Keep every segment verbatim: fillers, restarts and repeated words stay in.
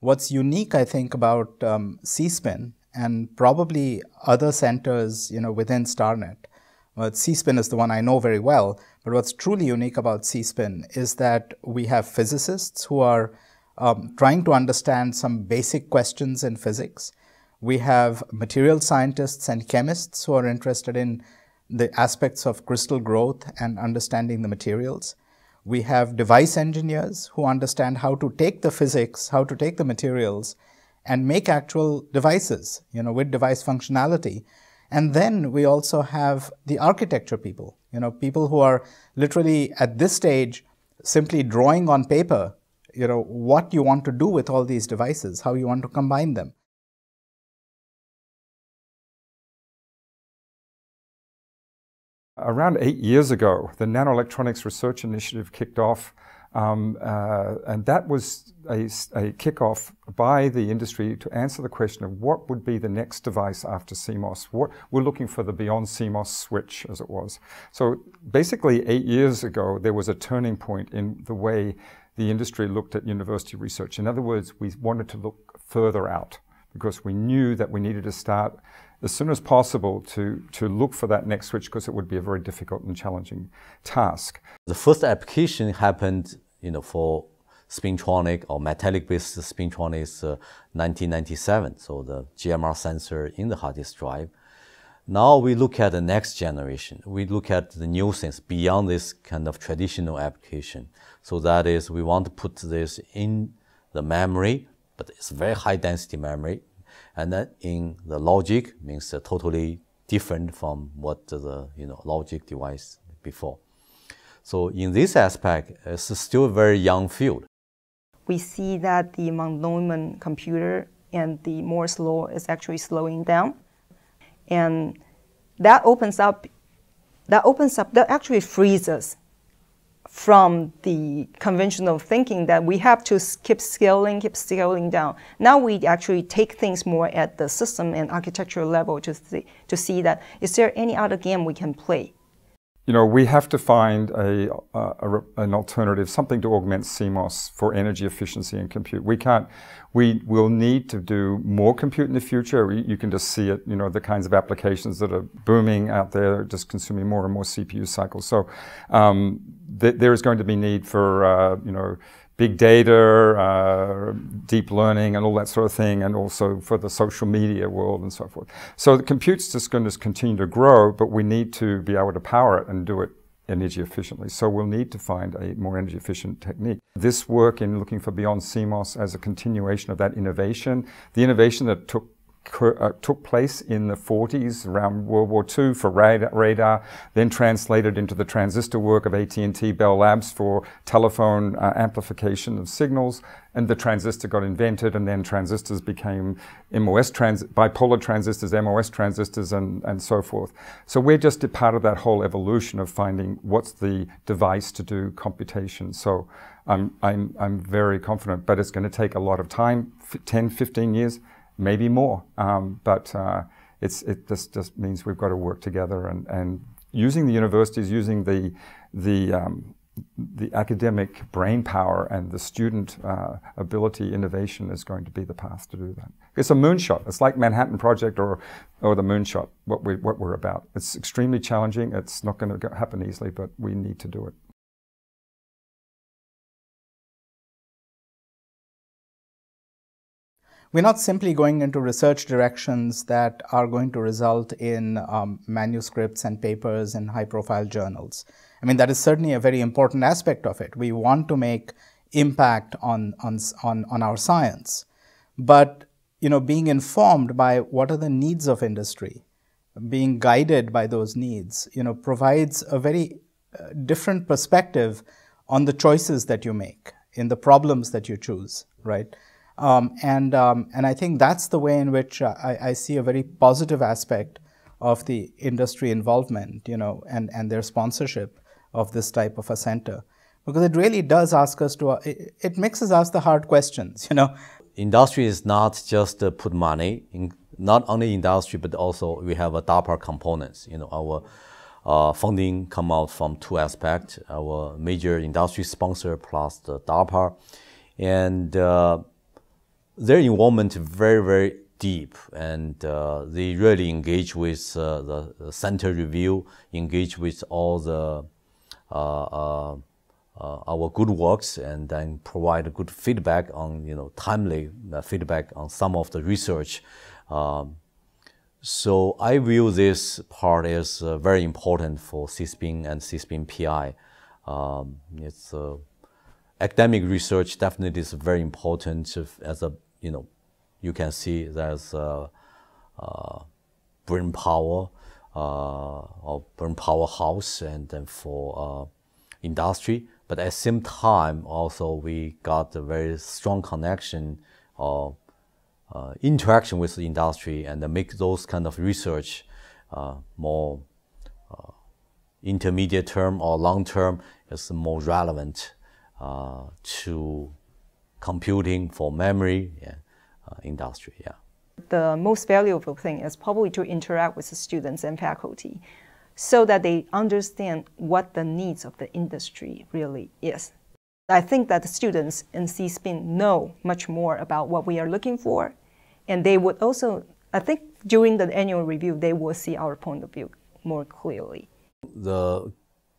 what's unique, I think, about um, C-SPIN and probably other centers, you know, within StarNet. Well, C-SPIN is the one I know very well, but what's truly unique about C-SPIN is that we have physicists who are um, trying to understand some basic questions in physics. We have material scientists and chemists who are interested in the aspects of crystal growth and understanding the materials. We have device engineers who understand how to take the physics, how to take the materials, and make actual devices, you know, with device functionality. And then we also have the architecture people, you know, people who are literally at this stage simply drawing on paper, you know, what you want to do with all these devices, how you want to combine them. Around eight years ago, the Nanoelectronics Research Initiative kicked off, um, uh, and that was a, a kickoff by the industry to answer the question of what would be the next device after C MOS. What, we're looking for the beyond C MOS switch, as it was. So basically, eight years ago, there was a turning point in the way the industry looked at university research. In other words, we wanted to look further out because we knew that we needed to start as soon as possible to, to look for that next switch because it would be a very difficult and challenging task. The first application happened, you know, for spintronic or metallic-based spintronics uh, nineteen ninety-seven, so the G M R sensor in the hard disk drive. Now we look at the next generation. We look at the new things beyond this kind of traditional application. So that is, we want to put this in the memory, but it's very high density memory. And then in the logic means uh, totally different from what the you know logic device before. So in this aspect, it's still a very young field. We see that the von Neumann computer and the Moore's law is actually slowing down, and that opens up. That opens up. That actually frees us from the conventional thinking that we have to keep scaling, keep scaling down. Now we actually take things more at the system and architectural level to see, to see that is there any other game we can play. You know, we have to find a, a, a, an alternative, something to augment C MOS for energy efficiency and compute. We can't, we will need to do more compute in the future. You can just see it, you know, the kinds of applications that are booming out there, just consuming more and more C P U cycles. So um, th there is going to be need for, uh, you know, big data, uh, deep learning and all that sort of thing, and also for the social media world and so forth. So the compute's just going to continue to grow, but we need to be able to power it and do it energy efficiently. So we'll need to find a more energy efficient technique. This work in looking for beyond C MOS as a continuation of that innovation, the innovation that took Uh, took place in the forties around World War Two for radar, radar, then translated into the transistor work of A T and T Bell Labs for telephone uh, amplification of signals, and the transistor got invented, and then transistors became M O S trans bipolar transistors, M O S transistors, and, and so forth. So we're just a part of that whole evolution of finding what's the device to do computation. So I'm, I'm, I'm very confident, but it's going to take a lot of time, ten, fifteen years, maybe more, um, but uh, it's, it just, just means we've got to work together, and, and using the universities, using the, the, um, the academic brain power and the student uh, ability, innovation is going to be the path to do that. It's a moonshot. It's like Manhattan Project or, or the moonshot, what, we, what we're about. It's extremely challenging. It's not going to happen easily, but we need to do it. We're not simply going into research directions that are going to result in um, manuscripts and papers in high-profile journals. I mean, that is certainly a very important aspect of it. We want to make impact on, on, on, on our science. But, you know, being informed by what are the needs of industry, being guided by those needs, you know, provides a very uh, different perspective on the choices that you make, in the problems that you choose, right? Um, and, um, and I think that's the way in which uh, I, I see a very positive aspect of the industry involvement, you know, and, and their sponsorship of this type of a center. Because it really does ask us to, uh, it, it makes us ask the hard questions, you know. Industry is not just uh, put money, in, not only industry, but also we have a DARPA components. You know, our uh, funding come out from two aspects, our major industry sponsor plus the DARPA. And uh, their involvement very, very deep, and uh, they really engage with uh, the, the center review, engage with all the uh, uh, uh, our good works, and then provide good feedback on, you know, timely uh, feedback on some of the research. Um, so I view this part as uh, very important for C SPIN and C SPIN P I. Um, it's uh, academic research definitely is very important as a, you know, you can see there's uh, uh, brain power uh, or brain powerhouse, and then for uh, industry. But at the same time, also we got a very strong connection or uh, interaction with the industry, and make those kind of research uh, more uh, intermediate term or long term is more relevant uh, to computing for memory. Yeah. Uh, industry, yeah. The most valuable thing is probably to interact with the students and faculty so that they understand what the needs of the industry really is. I think that the students in C SPIN know much more about what we are looking for, and they would also, I think during the annual review, they will see our point of view more clearly. The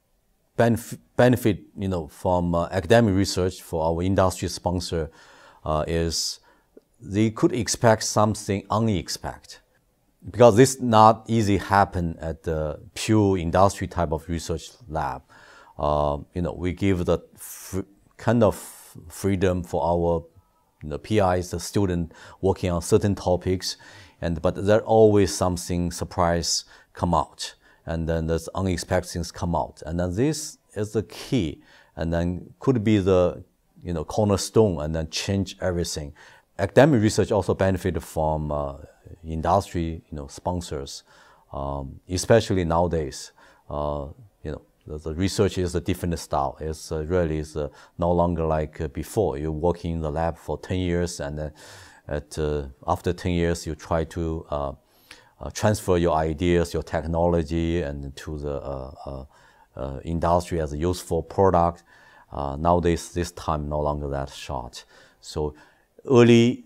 benef benefit, you know, from uh, academic research for our industry sponsor uh, is they could expect something unexpected, because this not easy happen at the pure industry type of research lab. Uh, you know, we give the f kind of freedom for our, you know, P Is, the student working on certain topics, and but there always something surprise come out, and then there's unexpected things come out, and then this is the key, and then could be the, you know, cornerstone, and then change everything. Academic research also benefited from uh, industry, you know, sponsors, um, especially nowadays. Uh, you know, the, the research is a different style. It's uh, really is uh, no longer like uh, before. You're working in the lab for ten years, and then at uh, after ten years, you try to uh, uh, transfer your ideas, your technology, and to the uh, uh, uh, industry as a useful product. Uh, nowadays, this time no longer that short. So early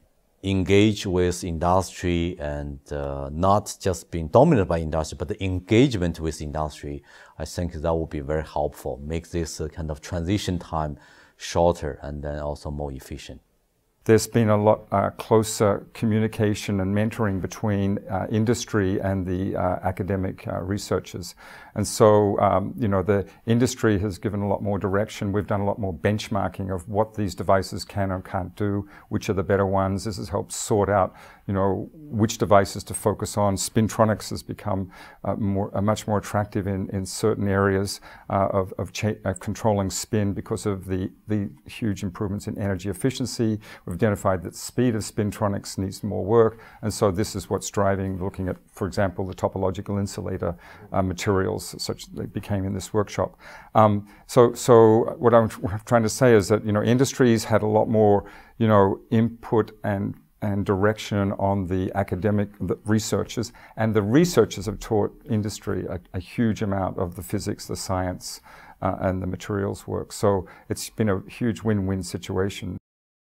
engage with industry, and uh, not just being dominated by industry, but the engagement with industry, I think that would be very helpful, make this uh, kind of transition time shorter, and then also more efficient. There's been a lot uh, closer communication and mentoring between uh, industry and the uh, academic uh, researchers. And so, um, you know, the industry has given a lot more direction. We've done a lot more benchmarking of what these devices can or can't do, which are the better ones. This has helped sort out, you know, which devices to focus on. Spintronics has become uh, more, uh, much more attractive in, in certain areas uh, of, of, cha of controlling spin because of the, the huge improvements in energy efficiency. We've identified that the speed of spintronics needs more work, and so this is what's driving, looking at, for example, the topological insulator uh, materials, such they became in this workshop. Um, so, so what I'm, what I'm trying to say is that, you know, industries had a lot more, you know, input and and direction on the academic the researchers, and the researchers have taught industry a, a huge amount of the physics, the science, uh, and the materials work. So it's been a huge win-win situation.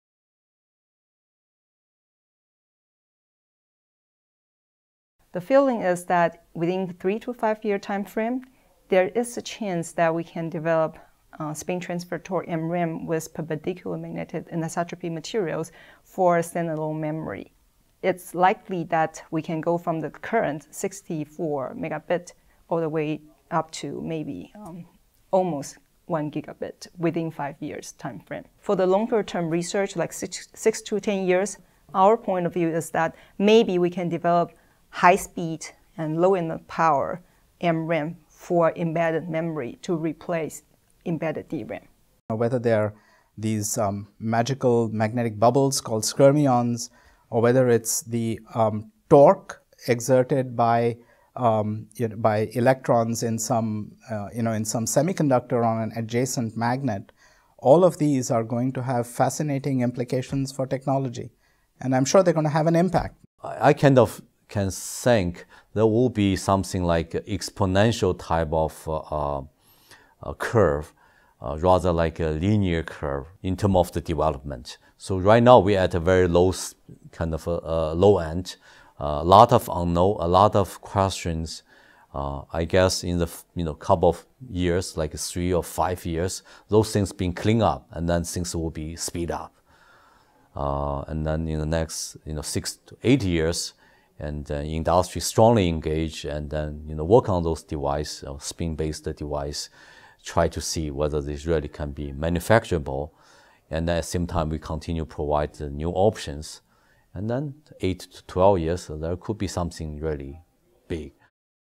The feeling is that within the three to five year time frame, there is a chance that we can develop uh, spin transfer torque M RAM with perpendicular magnetic anisotropy materials for standalone memory. It's likely that we can go from the current sixty-four megabit all the way up to maybe um, almost one gigabit within five years time frame. For the longer term research, like six, six to ten years, our point of view is that maybe we can develop high speed and low enough power M RAM for embedded memory to replace embedded D RAM. Whether they're these um, magical magnetic bubbles called skyrmions, or whether it's the um, torque exerted by um, you know, by electrons in some uh, you know in some semiconductor on an adjacent magnet, all of these are going to have fascinating implications for technology, and I'm sure they're going to have an impact. I kind of can think there will be something like exponential type of uh, uh, curve uh, rather like a linear curve in terms of the development. So right now we're at a very low kind of a, a low end, a uh, lot of unknown, a lot of questions. Uh, I guess in the you know couple of years, like three or five years, those things being cleaned up, and then things will be speed up. Uh, and then in the next you know six to eight years, and uh, industry strongly engage, and then you know work on those device, uh, spin-based device, try to see whether this really can be manufacturable, and at the same time we continue to provide the new options, and then eight to twelve years, so there could be something really big.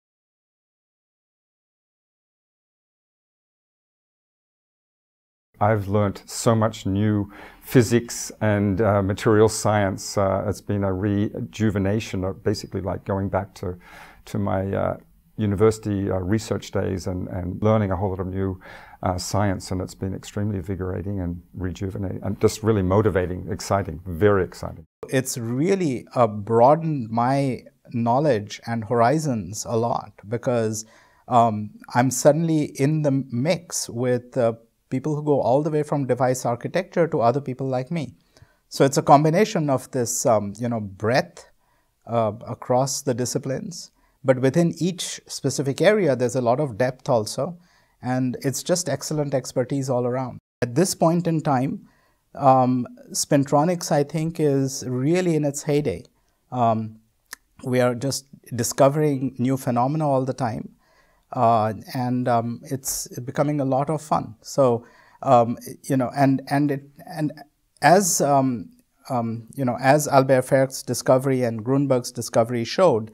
I've learnt so much new physics and uh, material science. Uh, it's been a rejuvenation, of basically like going back to, to my uh, university uh, research days and, and learning a whole lot of new uh, science, and it's been extremely invigorating and rejuvenating and just really motivating, exciting, very exciting. It's really uh, broadened my knowledge and horizons a lot, because um, I'm suddenly in the mix with uh, people who go all the way from device architecture to other people like me. So it's a combination of this, um, you know, breadth uh, across the disciplines, but within each specific area, there's a lot of depth also, and it's just excellent expertise all around. At this point in time, um, Spintronics, I think, is really in its heyday. Um, we are just discovering new phenomena all the time. Uh, and um, it's becoming a lot of fun. So, um, you know, and and it and as um, um, you know, as Albert Ferk's discovery and Grunberg's discovery showed,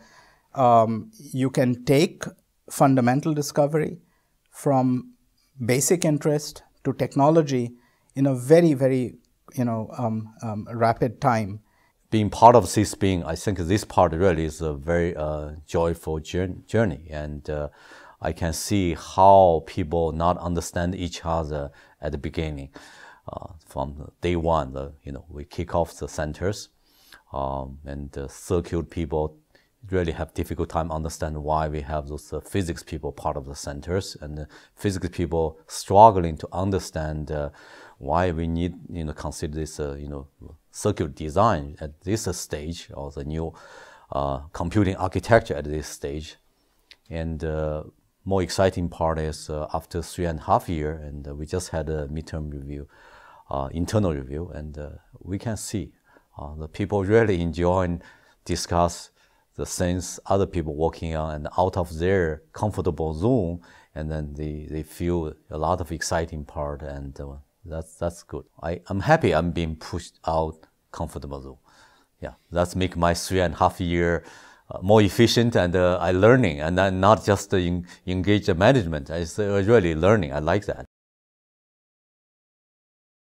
um, you can take fundamental discovery from basic interest to technology in a very, very, you know, um, um, rapid time. Being part of C-SPIN, I think this part really is a very uh, joyful journey, and uh, I can see how people not understand each other at the beginning. Uh, from day one, the, you know, we kick off the centers, um, and the circuit people really have difficult time understand why we have those uh, physics people part of the centers, and the physics people struggling to understand uh, why we need, you know, consider this, uh, you know, circuit design at this uh, stage, or the new uh, computing architecture at this stage. And uh, more exciting part is uh, after three and a half year, and uh, we just had a midterm review, uh, internal review, and uh, we can see uh, the people really enjoy and discuss the things other people working on, and out of their comfortable zone, and then they, they feel a lot of exciting part, and uh, that's that's good. I, I'm happy I'm being pushed out comfortable zone. Yeah, that's make my three and a half year Uh, more efficient, and uh, I learning, and then not just uh, in, engage the management. I uh, really learning. I like that.